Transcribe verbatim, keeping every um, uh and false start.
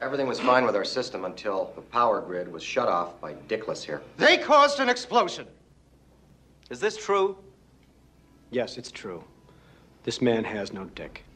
Everything was fine with our system until the power grid was shut off by Dickless here. They caused an explosion. Is this true? Yes, it's true. This man has no dick.